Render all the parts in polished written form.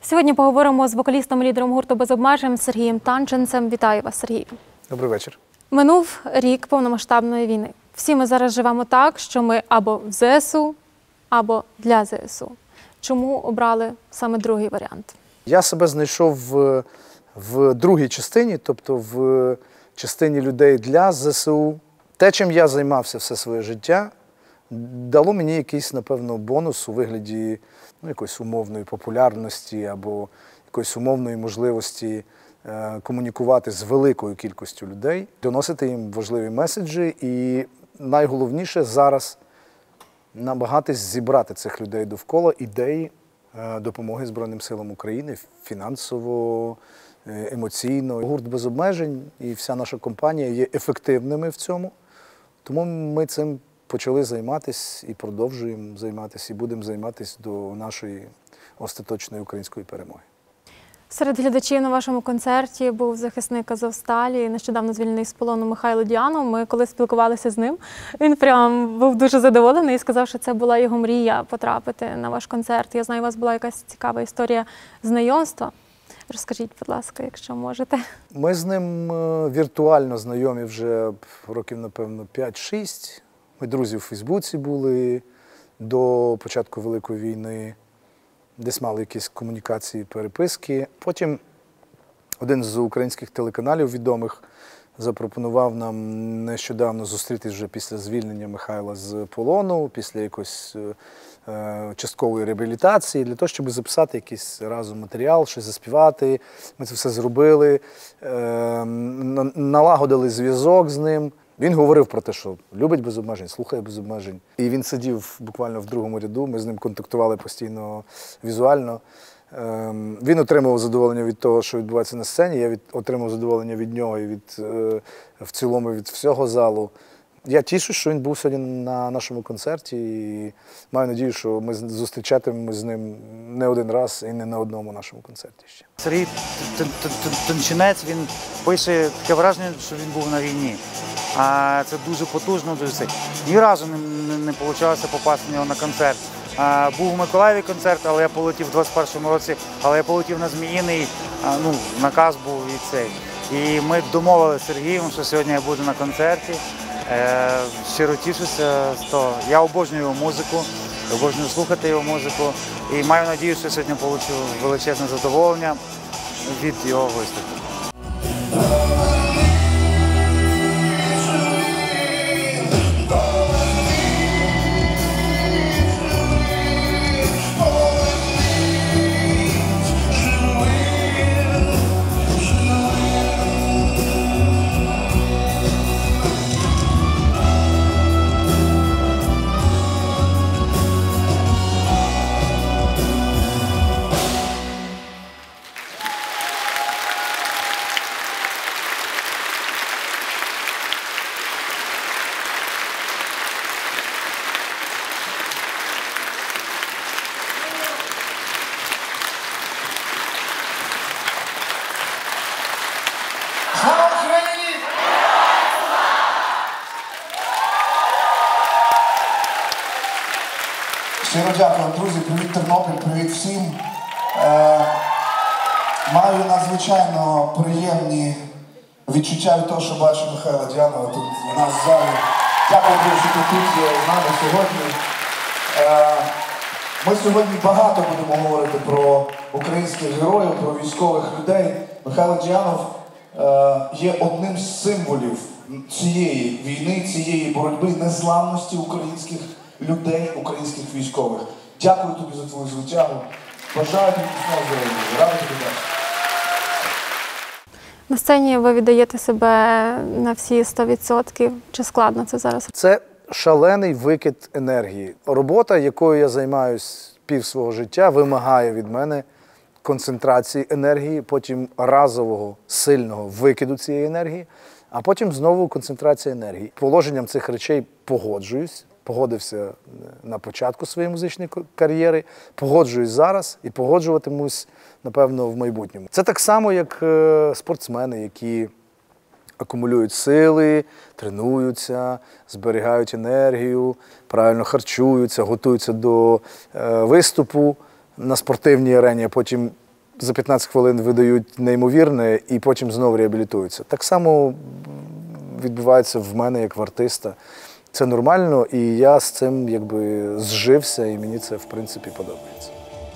Сьогодні поговоримо з вокалістом і лідером гурту «Без обмежень» Сергієм Танченцем. Вітаю вас, Сергій. Добрий вечір. Минув рік повномасштабної війни. Всі ми зараз живемо так, що ми або в ЗСУ, або для ЗСУ. Чому обрали саме другий варіант? Я себе знайшов в другій частині, тобто в частині людей для ЗСУ. Те, чим я займався все своє життя, дало мені якийсь, напевно, бонус у вигляді якоїсь умовної популярності або якоїсь умовної можливості комунікувати з великою кількістю людей, доносити їм важливі меседжі і найголовніше зараз намагатись зібрати цих людей довкола ідеї допомоги Збройним силам України фінансово, емоційно. Гурт «Без обмежень» і вся наша компанія є ефективними в цьому, тому ми цим почали займатися і продовжуємо займатися, і будемо займатися до нашої остаточної української перемоги. Серед глядачів на вашому концерті був захисник Азовсталі, нещодавно звільнений з полону Михайло Діанов. Ми коли спілкувалися з ним, він прям був дуже задоволений і сказав, що це була його мрія потрапити на ваш концерт. Я знаю, у вас була якась цікава історія знайомства. Розкажіть, будь ласка, якщо можете. Ми з ним віртуально знайомі вже років, напевно, 5-6. Ми друзі в Фейсбуці були до початку Великої війни. Десь мали якісь комунікації, переписки. Потім один з українських телеканалів відомих запропонував нам нещодавно зустрітись вже після звільнення Михайла з полону, після якоїсь часткової реабілітації, для того, щоб записати якийсь разом матеріал, щось заспівати. Ми це все зробили, налагодили зв'язок з ним. Він говорив про те, що любить «Без обмежень», слухає «Без обмежень». І він сидів буквально в другому ряду, ми з ним контактували постійно візуально. Він отримав задоволення від того, що відбувається на сцені, я отримав задоволення від нього і в цілому від всього залу. Я тішусь, що він був сьогодні на нашому концерті і маю надію, що ми зустрічатимемося з ним не один раз і не на одному нашому концерті ще. Сергій Танченець, він пише таке враження, що він був на війні. А це дуже потужно, дуже сильно. Ні разу не вийшло попасти на нього на концерт. Був у Миколаєві концерт, але я полетів у 21-му році, але я полетів на Зміїний, наказ був і цей. І ми домовилися з Сергієм, що сьогодні я буду на концерті. Щиро тішуся з того. Я обожнюю його музику, обожнюю слухати його музику. І маю надію, що сьогодні отримаю величезне задоволення від його виступу. Слава Україні! Щиро дякую, друзі. Привіт, Тернопіль, привіт всім. Маю надзвичайно приємні відчуття від того, що бачу Михайла Діанова тут у нас в залі. Дякую, друзі, що ти тут є з нами сьогодні. Ми сьогодні багато будемо говорити про українських героїв, про військових людей. Михайло Діанов є одним з символів цієї війни, цієї боротьби, незламності українських людей, українських військових. Дякую тобі за твою звитягу. Бажаю тобі міцного здоров'я. Радий тобі бачити. На сцені ви віддаєте себе на всі 100%. Чи складно це зараз? Це шалений викид енергії. Робота, якою я займаюся пів свого життя, вимагає від мене концентрації енергії, потім разового сильного викиду цієї енергії, а потім знову концентрація енергії. Положенням цих речей погоджуюсь, погодився на початку своєї музичної кар'єри, погоджуюсь зараз і погоджуватимусь, напевно, в майбутньому. Це так само, як спортсмени, які акумулюють сили, тренуються, зберігають енергію, правильно харчуються, готуються до виступу на спортивній арені, а потім за 15 хвилин видають неймовірне і потім знову реабілітуються. Так само відбувається в мене як в артиста. Це нормально, і я з цим якби зжився, і мені це в принципі подобається.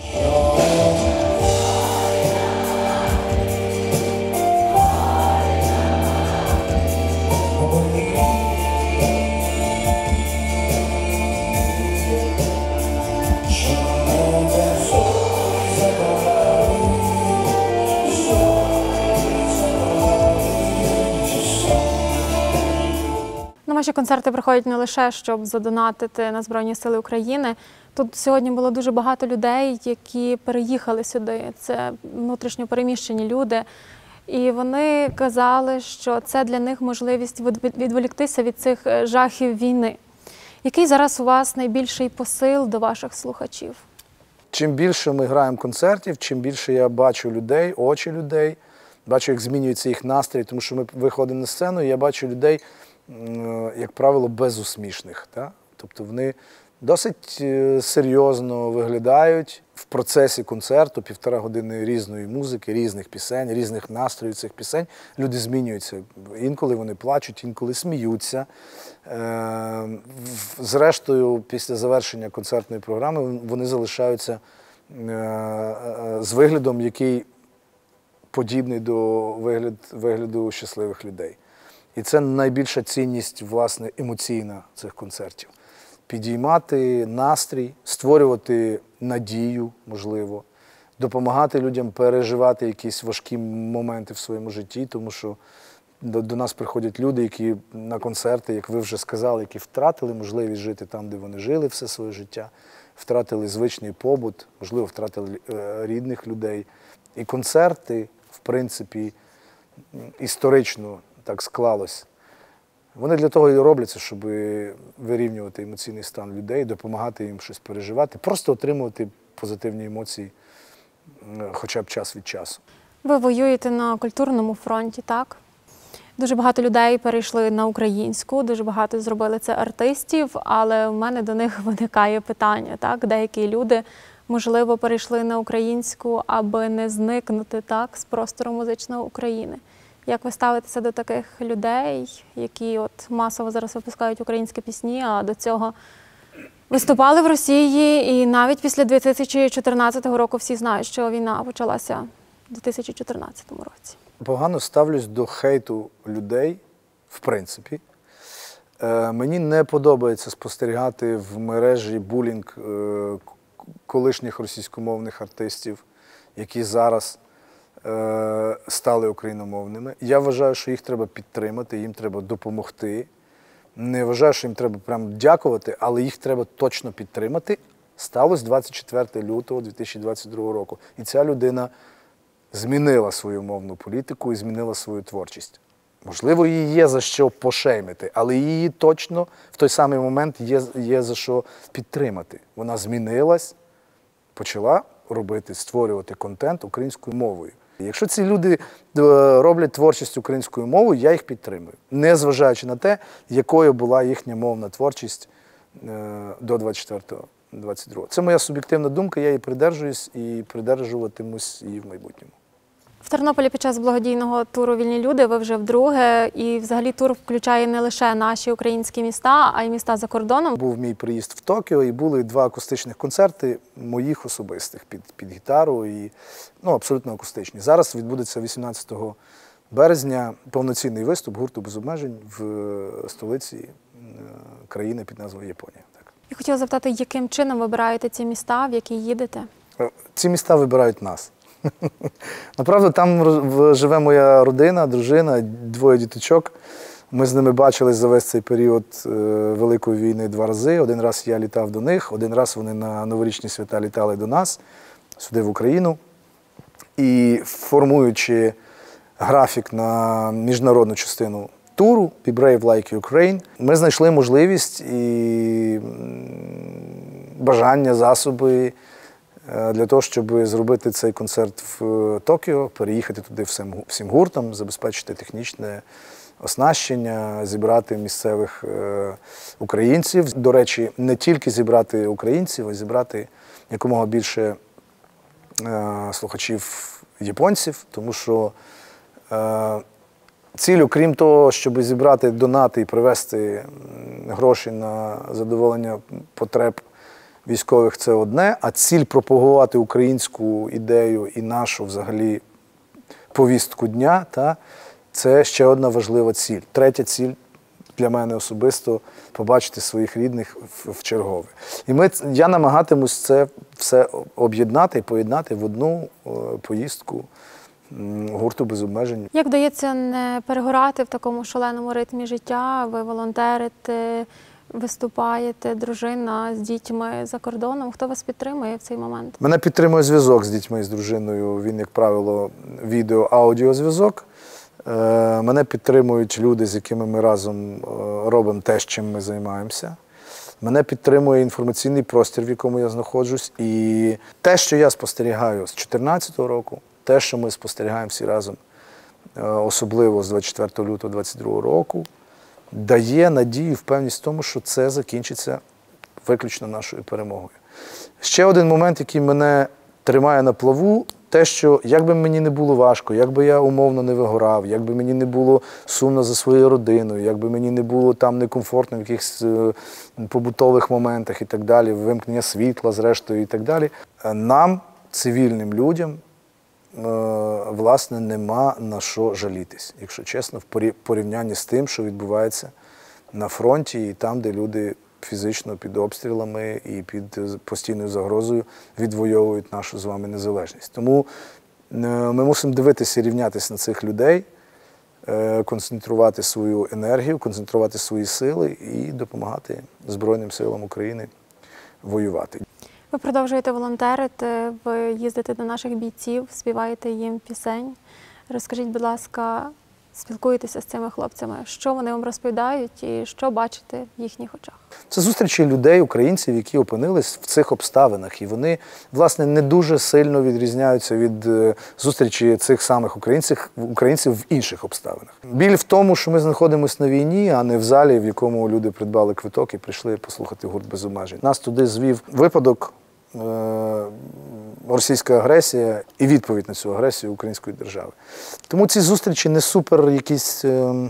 Ваші концерти приходять не лише, щоб задонатити на Збройні Сили України. Тут сьогодні було дуже багато людей, які переїхали сюди. Це внутрішньо переміщені люди. І вони казали, що це для них можливість відволіктися від цих жахів війни. Який зараз у вас найбільший посил до ваших слухачів? Чим більше ми граємо концертів, чим більше я бачу людей, очі людей, бачу, як змінюється їх настрій, тому що ми виходимо на сцену, і я бачу людей, як правило, безусмішних. Так? Тобто вони досить серйозно виглядають в процесі концерту, 1,5 години різної музики, різних пісень, різних настроїв цих пісень. Люди змінюються. Інколи вони плачуть, інколи сміються. Зрештою, після завершення концертної програми вони залишаються з виглядом, який подібний до вигляду щасливих людей. І це найбільша цінність, власне, емоційна цих концертів. Підіймати настрій, створювати надію, можливо, допомагати людям переживати якісь важкі моменти в своєму житті, тому що до нас приходять люди, які на концерти, як ви вже сказали, які втратили можливість жити там, де вони жили все своє життя, втратили звичний побут, можливо, втратили рідних людей. І концерти, в принципі, історично так склалось. Вони для того і робляться, щоб вирівнювати емоційний стан людей, допомагати їм щось переживати, просто отримувати позитивні емоції хоча б час від часу. Ви воюєте на культурному фронті, так? Дуже багато людей перейшли на українську, дуже багато зробили це артистів, але в мене до них виникає питання, так? Деякі люди, можливо, перейшли на українську, аби не зникнути, так, з простору музичного України. Як ви ставитеся до таких людей, які от масово зараз випускають українські пісні, а до цього виступали в Росії, і навіть після 2014 року всі знають, що війна почалася у 2014 році? Погано ставлюсь до хейту людей, в принципі. Мені не подобається спостерігати в мережі булінг колишніх російськомовних артистів, які зараз стали україномовними. Я вважаю, що їх треба підтримати, їм треба допомогти. Не вважаю, що їм треба прям дякувати, але їх треба точно підтримати. Сталося 24 лютого 2022 року. І ця людина змінила свою мовну політику і змінила свою творчість. Можливо, її є за що пошеймити, але її точно в той самий момент є за що підтримати. Вона змінилась, почала робити, створювати контент українською мовою. Якщо ці люди роблять творчість українською мовою, я їх підтримую. Незважаючи на те, якою була їхня мовна творчість до 24-22. Це моя суб'єктивна думка, я її придержуюсь і придержуватимусь її в майбутньому. В Тернополі під час благодійного туру «Вільні люди» ви вже вдруге, і взагалі тур включає не лише наші українські міста, а й міста за кордоном. Був мій приїзд в Токіо, і були 2 акустичних концерти моїх особистих під гітару, і, абсолютно акустичні. Зараз відбудеться 18 березня повноцінний виступ гурту «Без обмежень» в столиці країни під назвою Японія. Так. Я хотіла запитати, яким чином вибираєте ці міста, в які їдете? Ці міста вибирають нас. Направду, там живе моя родина, дружина, 2 діточок. Ми з ними бачились за весь цей період Великої війни 2 рази. Один раз я літав до них, один раз вони на новорічні свята літали до нас, сюди в Україну. І формуючи графік на міжнародну частину туру «Be Brave Like Ukraine», ми знайшли можливість і бажання, засоби для того, щоб зробити цей концерт в Токіо, переїхати туди всім гуртом, забезпечити технічне оснащення, зібрати місцевих українців. До речі, не тільки зібрати українців, а зібрати якомога більше слухачів японців, тому що ціль, окрім того, щоб зібрати донати і привезти гроші на задоволення потреб військових, це одне, а ціль пропагувати українську ідею і нашу взагалі повістку дня, це ще одна важлива ціль. Третя ціль для мене особисто – побачити своїх рідних в чергове. І я намагатимусь це все об'єднати і поєднати в одну поїздку гурту «Без обмежень». Як вдається не перегорати в такому шаленому ритмі життя? Ви волонтерите, виступаєте, дружина з дітьми за кордоном. Хто вас підтримує в цей момент? Мене підтримує зв'язок з дітьми і з дружиною. Він, як правило, відео-аудіозв'язок. Мене підтримують люди, з якими ми разом робимо те, чим ми займаємося. Мене підтримує інформаційний простір, в якому я знаходжусь. І те, що я спостерігаю з 2014 року, те, що ми спостерігаємо всі разом, особливо з 24 лютого 2022 року, дає надію і впевненість в тому, що це закінчиться виключно нашою перемогою. Ще один момент, який мене тримає на плаву, те, що як би мені не було важко, як би я умовно не вигорав, як би мені не було сумно за своєю родиною, як би мені не було там некомфортно в якихось побутових моментах і так далі, вимкнення світла, зрештою, і так далі, нам, цивільним людям, власне, нема на що жалітись, якщо чесно, в порівнянні з тим, що відбувається на фронті і там, де люди фізично під обстрілами і під постійною загрозою відвоюють нашу з вами незалежність. Тому ми мусимо дивитися і рівнятися на цих людей, концентрувати свою енергію, концентрувати свої сили і допомагати Збройним силам України воювати. Ви продовжуєте волонтерити, ви їздите до наших бійців, співаєте їм пісень. Розкажіть, будь ласка, спілкуєтеся з цими хлопцями, що вони вам розповідають і що бачите в їхніх очах? Це зустрічі людей, українців, які опинились в цих обставинах. І вони, власне, не дуже сильно відрізняються від зустрічі цих самих українців в інших обставинах. Біль в тому, що ми знаходимося на війні, а не в залі, в якому люди придбали квиток і прийшли послухати гурт «Без обмежень». Нас туди звів випадок, російська агресія і відповідь на цю агресію української держави. Тому ці зустрічі не супер якісь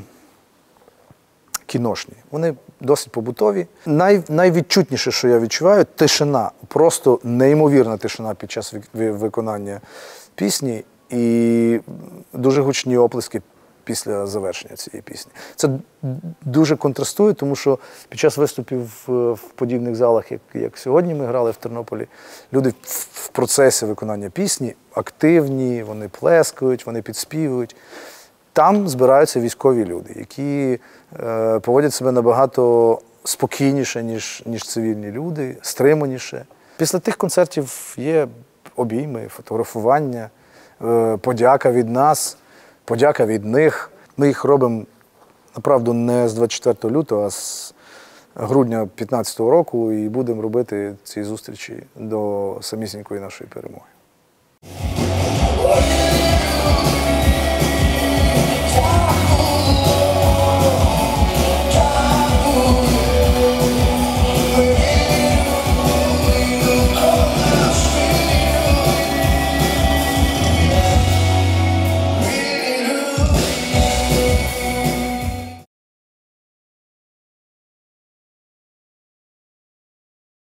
кіношні. Вони досить побутові. Найвідчутніше, що я відчуваю, тишина. Просто неймовірна тишина під час виконання пісні і дуже гучні оплески після завершення цієї пісні. Це дуже контрастує, тому що під час виступів в подібних залах, як сьогодні ми грали в Тернополі, люди в процесі виконання пісні активні, вони плескають, вони підспівують. Там збираються військові люди, які поводять себе набагато спокійніше, ніж цивільні люди, стриманіше. Після тих концертів є обійми, фотографування, подяка від нас, подяка від них. Ми їх робимо, направду, не з 24 лютого, а з грудня 2015 року і будемо робити ці зустрічі до самісінької нашої перемоги.